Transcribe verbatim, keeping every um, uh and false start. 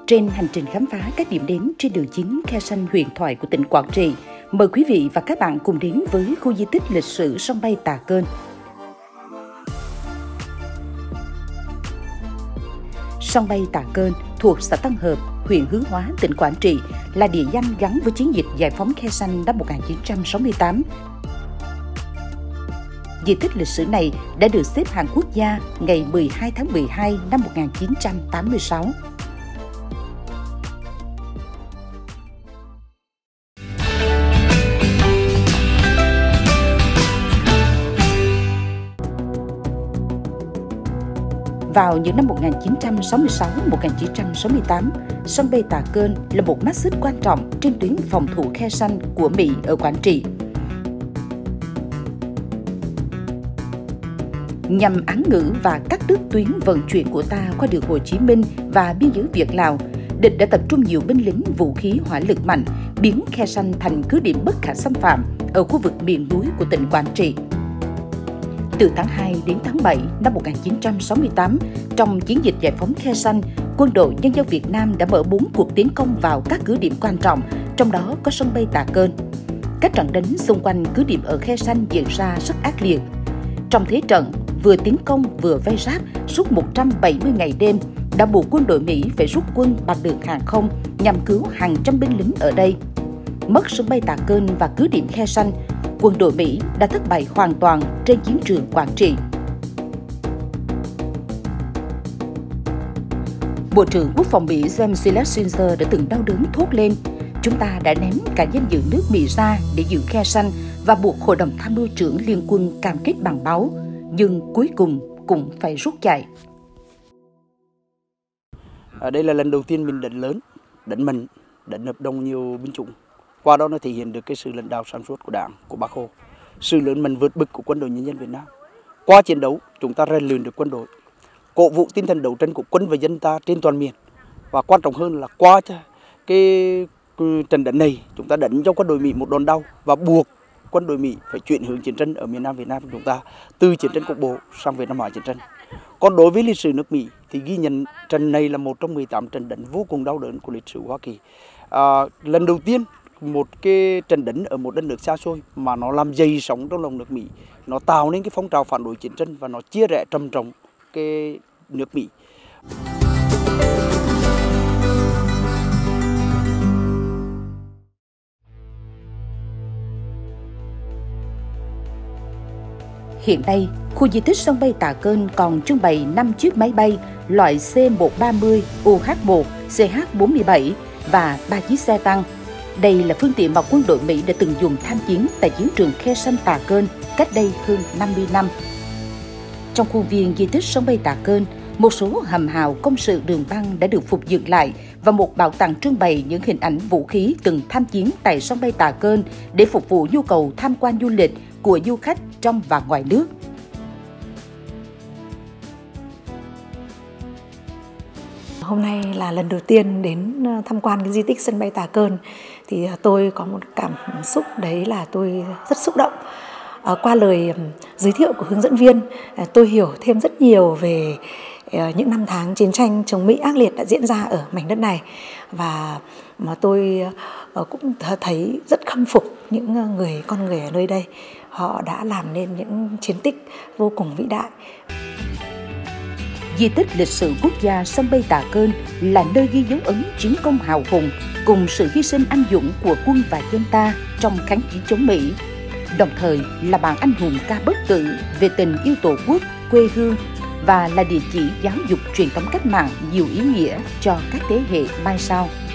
Trên hành trình khám phá các điểm đến trên đường chính Khe Sanh huyền thoại của tỉnh Quảng Trị, mời quý vị và các bạn cùng đến với khu di tích lịch sử sông Bay Tà Cơn. Sông Bay Tà Cơn thuộc xã Tân Hợp, huyện Hướng Hóa, tỉnh Quảng Trị là địa danh gắn với chiến dịch giải phóng Khe Sanh năm một nghìn chín trăm sáu mươi tám. Di tích lịch sử này đã được xếp hạng quốc gia ngày mười hai tháng mười hai năm một nghìn chín trăm tám mươi sáu. Vào những năm một nghìn chín trăm sáu mươi sáu đến một nghìn chín trăm sáu mươi tám, sông Bay Tà Cơn là một mắt xích quan trọng trên tuyến phòng thủ Khe Sanh của Mỹ ở Quảng Trị. Nhằm án ngữ và cắt đứt tuyến vận chuyển của ta qua đường Hồ Chí Minh và biên giới Việt-Lào, địch đã tập trung nhiều binh lính, vũ khí hỏa lực mạnh, biến Khe Sanh thành cứ điểm bất khả xâm phạm ở khu vực miền núi của tỉnh Quảng Trị. Từ tháng hai đến tháng bảy năm một nghìn chín trăm sáu mươi tám, trong chiến dịch giải phóng Khe Sanh, Quân đội Nhân dân Việt Nam đã mở bốn cuộc tiến công vào các cứ điểm quan trọng, trong đó có sông Bay Tà Cơn. Các trận đánh xung quanh cứ điểm ở Khe Sanh diễn ra rất ác liệt. Trong thế trận, vừa tiến công vừa vây giáp suốt một trăm bảy mươi ngày đêm đã buộc quân đội Mỹ phải rút quân bằng đường hàng không nhằm cứu hàng trăm binh lính ở đây. Mất sông Bay Tà Cơn và cứ điểm Khe Sanh, quân đội Mỹ đã thất bại hoàn toàn trên chiến trường Quảng Trị. Bộ trưởng Quốc phòng Mỹ James Schlesinger đã từng đau đớn thốt lên: "Chúng ta đã ném cả danh dự nước Mỹ ra để giữ Khe Sanh và buộc Hội đồng Tham mưu trưởng Liên quân cam kết bằng máu, nhưng cuối cùng cũng phải rút chạy." À, đây là lần đầu tiên mình đánh lớn, đánh mạnh, đánh hợp đồng nhiều binh chủng. Qua đó nó thể hiện được cái sự lãnh đạo sáng suốt của Đảng, của Bác Hồ, sự lớn mạnh vượt bực của quân đội nhân dân Việt Nam. Qua chiến đấu, chúng ta rèn luyện được quân đội, cổ vũ tinh thần đấu tranh của quân và dân ta trên toàn miền. Và quan trọng hơn là qua cái trận đánh này, chúng ta đánh cho quân đội Mỹ một đòn đau và buộc quân đội Mỹ phải chuyển hướng chiến tranh ở miền Nam Việt Nam của chúng ta từ chiến tranh cục bộ sang Việt Nam hóa chiến tranh. Còn đối với lịch sử nước Mỹ thì ghi nhận trận này là một trong mười tám trận đánh vô cùng đau đớn của lịch sử Hoa Kỳ. À, lần đầu tiên một cái trận đánh ở một đất nước xa xôi mà nó làm dày sóng trong lòng nước Mỹ, nó tạo nên cái phong trào phản đối chiến tranh và nó chia rẽ trầm trọng cái nước Mỹ. Hiện nay, khu di tích sông Bay Tà Cơn còn trưng bày năm chiếc máy bay loại C một ba mươi, U H một, C H bốn mươi bảy và ba chiếc xe tăng. Đây là phương tiện mà quân đội Mỹ đã từng dùng tham chiến tại chiến trường Khe Sanh Tà Cơn cách đây hơn năm mươi năm. Trong khuôn viên di tích sông Bay Tà Cơn, một số hầm hào công sự đường băng đã được phục dựng lại và một bảo tàng trưng bày những hình ảnh vũ khí từng tham chiến tại sông Bay Tà Cơn để phục vụ nhu cầu tham quan du lịch của du khách trong và ngoài nước. Hôm nay là lần đầu tiên đến tham quan cái di tích sân bay Tà Cơn thì tôi có một cảm xúc đấy là tôi rất xúc động. À, qua lời giới thiệu của hướng dẫn viên, tôi hiểu thêm rất nhiều về những năm tháng chiến tranh chống Mỹ ác liệt đã diễn ra ở mảnh đất này, và mà tôi cũng thấy rất khâm phục những người con người ở nơi đây. Họ đã làm nên những chiến tích vô cùng vĩ đại. Di tích lịch sử quốc gia sông Bay Tà Cơn là nơi ghi dấu ấn chiến công hào hùng cùng sự hy sinh anh dũng của quân và dân ta trong kháng chiến chống Mỹ, đồng thời là bản anh hùng ca bất tử về tình yêu Tổ quốc, quê hương và là địa chỉ giáo dục truyền thống cách mạng nhiều ý nghĩa cho các thế hệ mai sau.